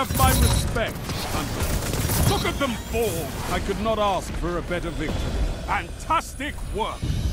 have my respect, Hunter. Look at them fall! I could not ask for a better victory. Fantastic work!